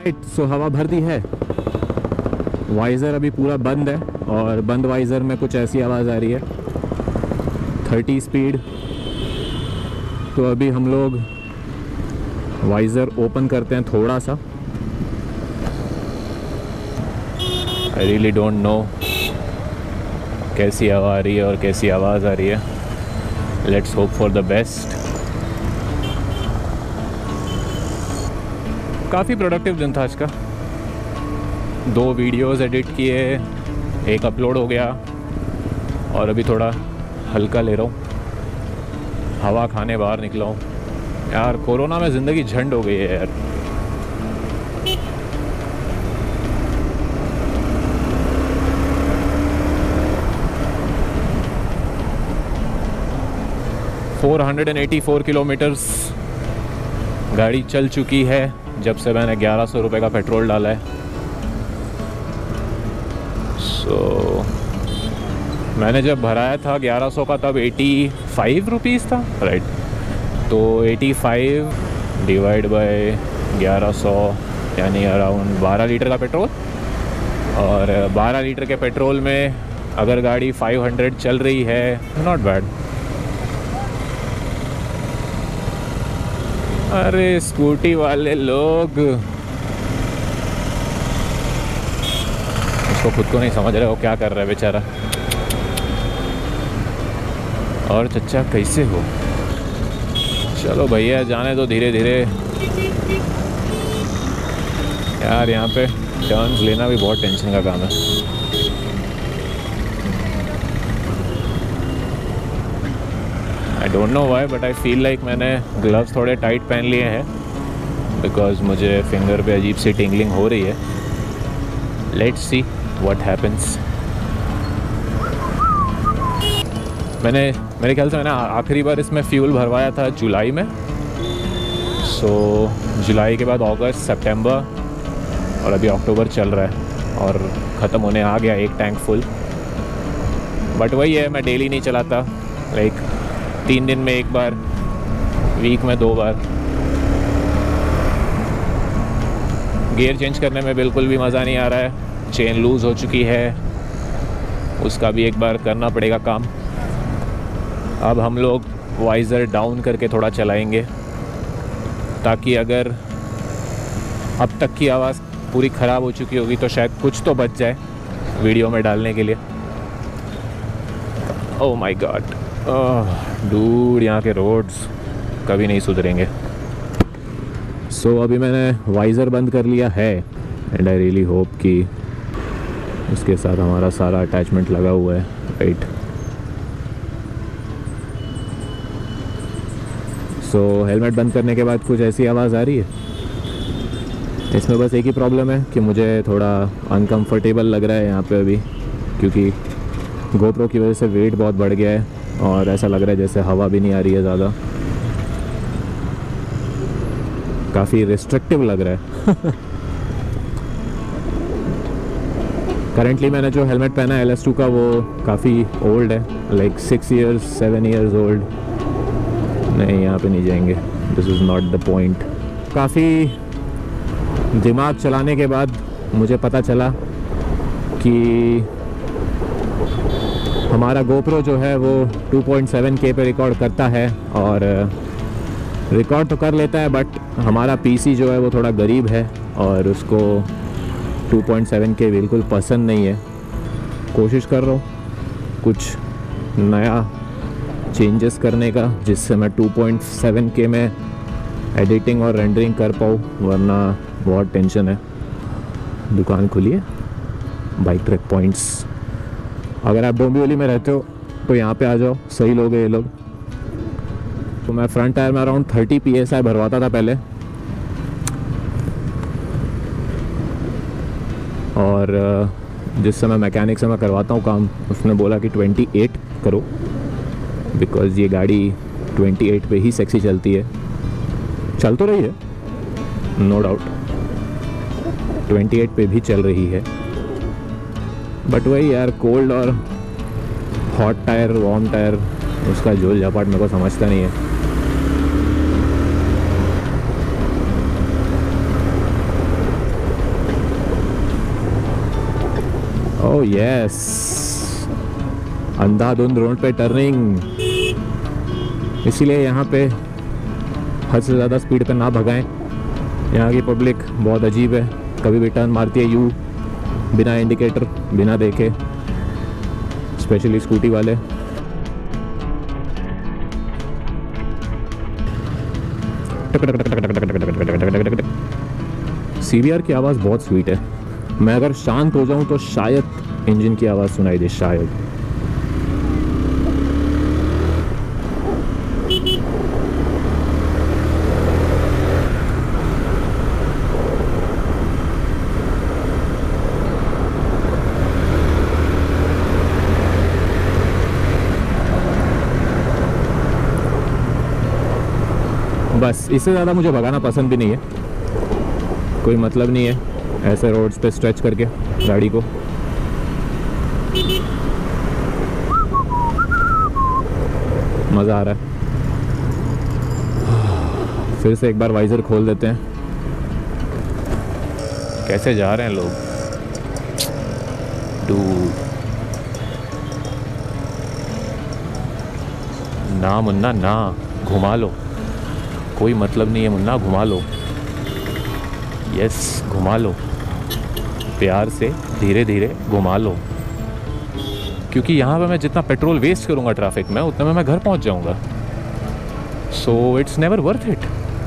Alright, सो हवा भर दी है। वाइज़र अभी पूरा बंद है और बंद वाइज़र में कुछ ऐसी आवाज़ आ रही है 30 स्पीड। तो अभी हम लोग वाइज़र ओपन करते हैं थोड़ा सा। आई रियली डोंट नो कैसी हवा आ रही है और कैसी आवाज़ आ रही है। Let's hope for the best. काफ़ी प्रोडक्टिव दिन था आज का। 2 वीडियोस एडिट किए, एक अपलोड हो गया और अभी थोड़ा हल्का ले रहा हूँ, हवा खाने बाहर निकला हूँ। यार कोरोना में ज़िंदगी झंड हो गई है यार। $484 किलोमीटर्स गाड़ी चल चुकी है जब से मैंने 1100 रुपये का पेट्रोल डाला है। मैंने जब भराया था 1100 का तब 85 रुपीज़ था, राइट। तो 85 डिवाइड बाय 1100 यानी अराउंड 12 लीटर का पेट्रोल। और 12 लीटर के पेट्रोल में अगर गाड़ी 500 चल रही है, नॉट बैड। अरे स्कूटी वाले लोग, उसको खुद को नहीं समझ रहे वो क्या कर रहा है बेचारा। और चच्चा कैसे हो? चलो भैया जाने दो धीरे धीरे। यार यहाँ पे टर्न्स लेना भी बहुत टेंशन का काम है। I don't know why but I feel like मैंने ग्लव्स थोड़े टाइट पहन लिए हैं बिकॉज मुझे फिंगर पे अजीब सी टिंगलिंग हो रही है। Let's see what happens. मेरे ख्याल से मैंने आखिरी बार इसमें फ्यूल भरवाया था जुलाई में। सो जुलाई के बाद अगस्त, सितंबर और अभी अक्टूबर चल रहा है और ख़त्म होने आ गया एक टैंक फुल। बट वही है, मैं डेली नहीं चलाता, लाइक 3 दिन में 1 बार, वीक में 2 बार। गियर चेंज करने में बिल्कुल भी मज़ा नहीं आ रहा है। चेन लूज़ हो चुकी है, उसका भी एक बार करना पड़ेगा काम। अब हम लोग वाइज़र डाउन करके थोड़ा चलाएंगे ताकि अगर अब तक की आवाज़ पूरी ख़राब हो चुकी होगी तो शायद कुछ तो बच जाए वीडियो में डालने के लिए। ओह माय गॉड डूड, यहाँ के रोड्स कभी नहीं सुधरेंगे। सो अभी मैंने वाइज़र बंद कर लिया है एंड आई रियली होप कि उसके साथ हमारा सारा अटैचमेंट लगा हुआ है, राइट। सो हेलमेट बंद करने के बाद कुछ ऐसी आवाज़ आ रही है। इसमें बस एक ही प्रॉब्लम है कि मुझे थोड़ा अनकंफर्टेबल लग रहा है यहाँ पे अभी, क्योंकि गोप्रो की वजह से वेट बहुत बढ़ गया है और ऐसा लग रहा है जैसे हवा भी नहीं आ रही है ज़्यादा। काफ़ी रिस्ट्रिक्टिव लग रहा है। करेंटली मैंने जो हेलमेट पहना है LS2 का वो काफ़ी ओल्ड है, लाइक 6 years 7 years ओल्ड। नहीं, यहाँ पे नहीं जाएंगे, this is not the point. काफ़ी दिमाग चलाने के बाद मुझे पता चला कि हमारा GoPro जो है वो 2.7K पे रिकॉर्ड करता है और रिकॉर्ड तो कर लेता है, बट हमारा PC जो है वो थोड़ा गरीब है और उसको 2.7K बिल्कुल पसंद नहीं है। कोशिश कर रहा हूँ कुछ नया चेंजेस करने का जिससे मैं 2.7K में एडिटिंग और रेंडरिंग कर पाऊँ, वरना बहुत टेंशन है। दुकान खुली है बाइक ट्रैक पॉइंट्स। अगर आप डोंबिवली में रहते हो तो यहाँ पे आ जाओ, सही लोग हैं ये लोग। तो मैं फ्रंट टायर में अराउंड 30 PSI भरवाता था पहले, और जिस समय मैकेनिक से मैं करवाता हूँ काम, उसने बोला कि 28 करो बिकॉज़ ये गाड़ी 28 पे ही सेक्सी चलती है। चल तो रही है, नो डाउट 28 पे भी चल रही है, बट वही यार, कोल्ड और हॉट टायर, वार्म टायर, उसका झोल झापाट मेरे को समझता नहीं है। ओह यस, अंधाधुंध रोड पे टर्निंग, इसीलिए यहाँ पे हद से ज़्यादा स्पीड पे ना भगाएं। यहाँ की पब्लिक बहुत अजीब है, कभी भी टर्न मारती है यूँ बिना इंडिकेटर, बिना देखे, स्पेशली स्कूटी वाले। CBR की आवाज़ बहुत स्वीट है। मैं अगर शांत हो जाऊं तो शायद इंजन की आवाज़ सुनाई दे, शायद। बस इससे ज़्यादा मुझे भगाना पसंद भी नहीं है, कोई मतलब नहीं है ऐसे रोड्स पे स्ट्रेच करके गाड़ी को। मज़ा आ रहा है। फिर से एक बार वाइज़र खोल देते हैं। कैसे जा रहे हैं लोग, ना मुन्ना ना, घुमा लो, कोई मतलब नहीं है मुन्ना, घुमा लो। यस घुमा लो, प्यार से धीरे धीरे घुमा लो, क्योंकि यहाँ पे मैं जितना पेट्रोल वेस्ट करूँगा ट्रैफिक में उतने में मैं घर पहुँच जाऊँगा। So it's never worth it.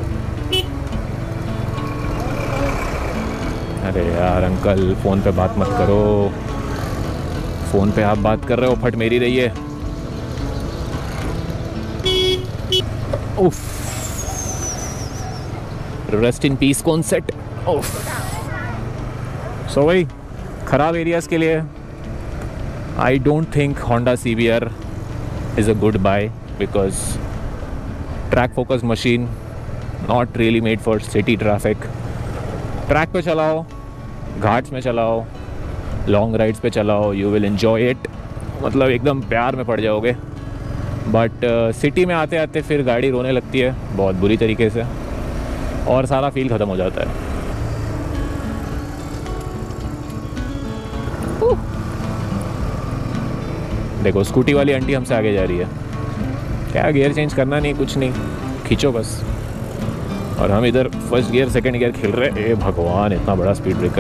अरे यार अंकल, फ़ोन पे बात मत करो, फ़ोन पे आप बात कर रहे हो, फट मेरी रही है। उफ, rest in peace concept. So भाई ख़राब एरियाज़ के लिए I don't think Honda CBR is a good buy, because track focus machine not really made for city traffic. Track पे चलाओ, घाट्स में चलाओ, लॉन्ग राइड्स पे चलाओ, यू विल एन्जॉय इट, मतलब एकदम प्यार में पड़ जाओगे। बट सिटी में आते आते फिर गाड़ी रोने लगती है बहुत बुरी तरीके से, और सारा फील ख़त्म हो जाता है। देखो स्कूटी वाली आंटी हमसे आगे जा रही है, क्या गियर चेंज करना नहीं, कुछ नहीं, खींचो बस। और हम इधर फर्स्ट गियर सेकंड गियर खेल रहे हैं। ए भगवान, इतना बड़ा स्पीड ब्रेकर।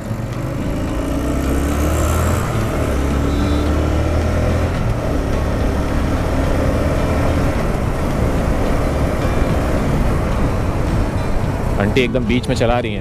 आंटी एकदम बीच में चला रही हैं,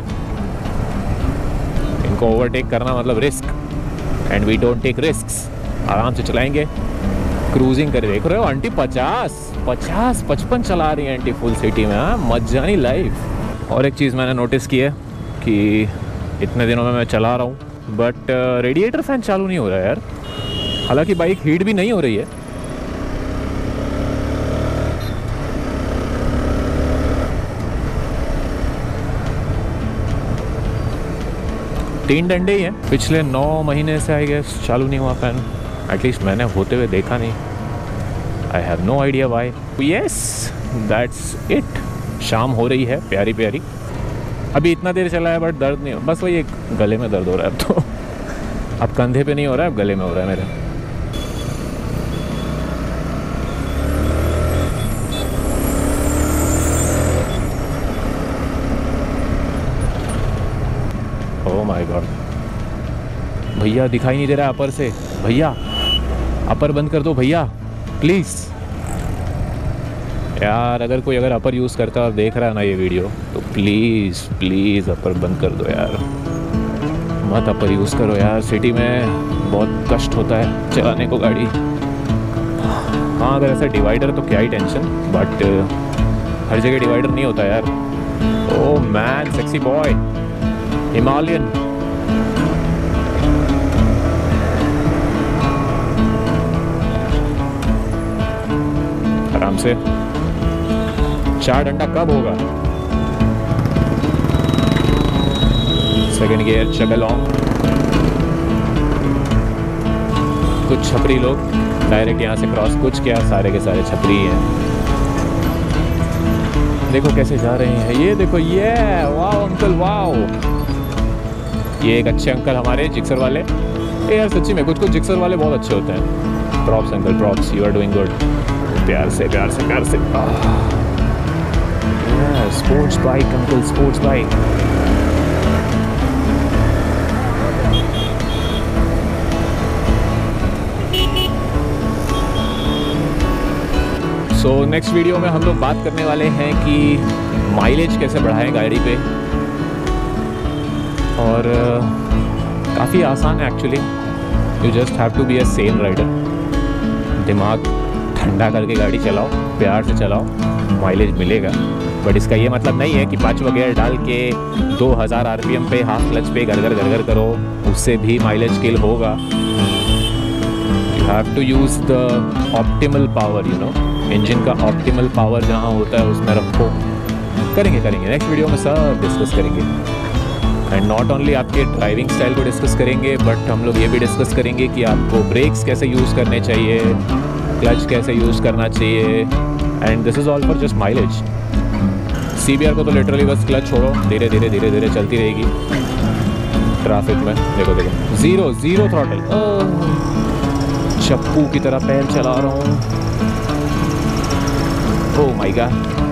इनको ओवरटेक करना मतलब risk, and we don't take risks. आराम से चलाएंगे, क्रूजिंग कर। देख रहे हो आंटी 50-55 चला रही है आंटी फुल सिटी में। हाँ, मजानी लाइफ। और एक चीज़ मैंने नोटिस की है कि इतने दिनों में मैं चला रहा हूँ बट रेडिएटर फैन चालू नहीं हो रहा है यार, हालांकि बाइक हीट भी नहीं हो रही है। तीन डंडे ही हैं, पिछले 9 महीने से आई गेस चालू नहीं हुआ फैन, एटलीस्ट मैंने होते हुए देखा नहीं। I have no idea why. Yes that's it. शाम हो रही है प्यारी प्यारी, अभी इतना देर चला है बट दर्द नहीं हो, बस वही एक गले में दर्द हो रहा है अब तो। अब कंधे पे नहीं हो रहा है, अब गले में हो रहा है मेरे। ओह माय गॉड, भैया दिखाई नहीं दे रहा अपर से, भैया अपर बंद कर दो भैया प्लीज़। यार अगर कोई अपर यूज़ करता है और देख रहा है ना ये वीडियो, तो प्लीज़ अपर बंद कर दो यार, मत अपर यूज़ करो यार, सिटी में बहुत कष्ट होता है चलाने को गाड़ी। हाँ अगर ऐसा डिवाइडर तो क्या ही टेंशन, बट हर जगह डिवाइडर नहीं होता यार। Oh man, sexy boy, Himalayan. आराम से, 4 डंडा कब होगा? Second gear, chug along. कुछ छपरी लोग डायरेक्ट यहाँ से क्रॉस, कुछ क्या सारे के सारे छपरी हैं। देखो कैसे जा रहे हैं ये, देखो ये, वाओ अंकल वाओ। ये एक अच्छे अंकल हमारे जिक्सर वाले, यार सच्ची में कुछ जिक्सर वाले बहुत अच्छे होते हैं। Props uncle, props, you are doing good. प्यार से प्यार से प्यार से। Sports bike uncle, sports bike. So next video में हम लोग बात करने वाले हैं कि माइलेज कैसे बढ़ाएं गाड़ी पे। और काफ़ी आसान है actually. You just have to be a sane rider. दिमाग ठंडा करके गाड़ी चलाओ, प्यार से चलाओ, माइलेज मिलेगा। बट इसका ये मतलब नहीं है कि 5वां गियर डाल के 2000 RPM पे हाफ क्लच पे घर करो, उससे भी माइलेज किल होगा। You have to use the optimal power, you know, engine का ऑप्टिमल पावर जहाँ होता है उसमें रखो। करेंगे नेक्स्ट वीडियो में सब डिस्कस करेंगे। एंड नॉट ओनली आपके ड्राइविंग स्टाइल को डिस्कस करेंगे, बट हम लोग ये भी डिस्कस करेंगे कि आपको ब्रेक्स कैसे यूज़ करने चाहिए, क्लच कैसे यूज़ करना चाहिए। And this is all for just mileage. CBR को तो लिटरली बस क्लच छोड़ो, धीरे धीरे चलती रहेगी ट्रैफिक में। देखो ज़ीरो थ्रॉटल, चप्पू की तरह पैर चला रहा हूँ। Oh my God.